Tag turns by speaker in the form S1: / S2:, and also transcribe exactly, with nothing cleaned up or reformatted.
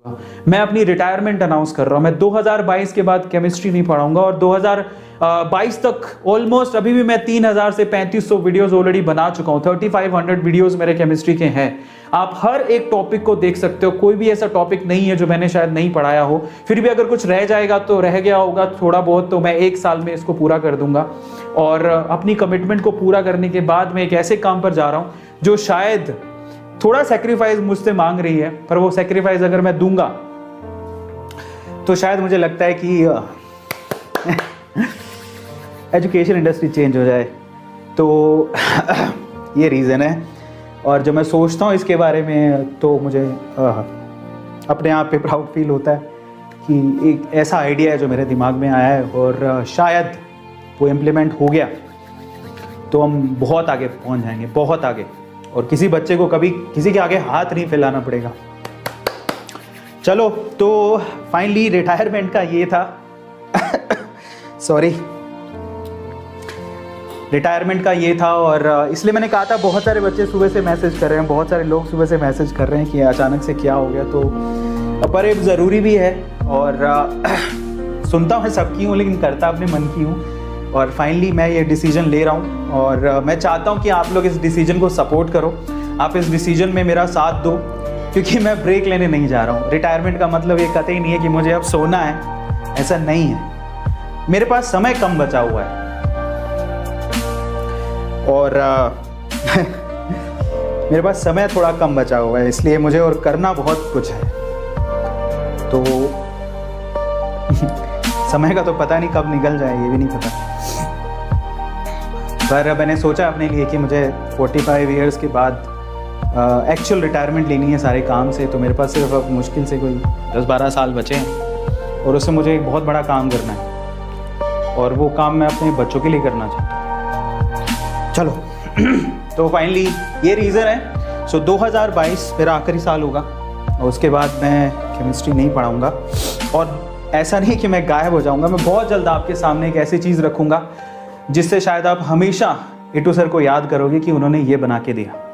S1: मैं अपनी retirement announce कर रहा हूं। मैं दो हज़ार बाईस के बाद केमिस्ट्री नहीं पढ़ाऊंगा और दो हज़ार बाईस तक ऑलमोस्ट अभी भी मैं तीन हज़ार से पैंतीस सौ वीडियोस ऑलरेडी बना चुका हूं। थर्टी फाइव हंड्रेड वीडियोस मेरे केमिस्ट्री के हैं। आप हर एक टॉपिक को देख सकते हो, कोई भी ऐसा टॉपिक नहीं है जो मैंने शायद नहीं पढ़ाया हो। फिर भी अगर कुछ रह जाएगा तो रह गया होगा थोड़ा बहुत, तो मैं एक साल में इसको पूरा कर दूंगा। और अपनी कमिटमेंट को पूरा करने के बाद मैं एक ऐसे काम पर जा रहा हूं जो शायद थोड़ा सेक्रीफाइस मुझसे मांग रही है, पर वो सेक्रीफाइस अगर मैं दूंगा तो शायद मुझे लगता है कि एजुकेशन इंडस्ट्री चेंज हो जाए। तो ये रीज़न है। और जब मैं सोचता हूँ इसके बारे में तो मुझे अपने आप पे प्राउड फील होता है कि एक ऐसा आइडिया है जो मेरे दिमाग में आया है और शायद वो इम्प्लीमेंट हो गया तो हम बहुत आगे पहुँच जाएंगे, बहुत आगे। और किसी बच्चे को कभी किसी के आगे हाथ नहीं फैलाना पड़ेगा। चलो, तो फाइनली रिटायरमेंट का ये था सॉरी रिटायरमेंट का ये था। और इसलिए मैंने कहा था, बहुत सारे बच्चे सुबह से मैसेज कर रहे हैं, बहुत सारे लोग सुबह से मैसेज कर रहे हैं कि अचानक से क्या हो गया। तो पर ये ज़रूरी भी है और सुनता हूँ सबकी हूँ लेकिन करता अपने मन की हूँ। और फाइनली मैं ये डिसीजन ले रहा हूँ और मैं चाहता हूँ कि आप लोग इस डिसीजन को सपोर्ट करो, आप इस डिसीजन में मेरा साथ दो, क्योंकि मैं ब्रेक लेने नहीं जा रहा हूँ। रिटायरमेंट का मतलब ये कतई नहीं है कि मुझे अब सोना है, ऐसा नहीं है। मेरे पास समय कम बचा हुआ है और आ, मेरे पास समय थोड़ा कम बचा हुआ है, इसलिए मुझे और करना बहुत कुछ है। तो समय का तो पता नहीं कब निकल जाए, ये भी नहीं पता। पर मैंने सोचा अपने लिए कि मुझे पैंतालीस इयर्स के बाद एक्चुअल रिटायरमेंट लेनी है सारे काम से। तो मेरे पास सिर्फ अब मुश्किल से कोई दस बारह साल बचे हैं और उससे मुझे एक बहुत बड़ा काम करना है और वो काम मैं अपने बच्चों के लिए करना चाहता हूँ। चलो तो फाइनली ये रीज़न है। सो दो हज़ार बाईस मेरा आखिरी साल होगा और उसके बाद मैं केमिस्ट्री नहीं पढ़ाऊँगा। और ऐसा नहीं कि मैं गायब हो जाऊँगा, मैं बहुत जल्द आपके सामने एक ऐसी चीज़ रखूँगा जिससे शायद आप हमेशा इटू सर को याद करोगे कि उन्होंने ये बना के दिया।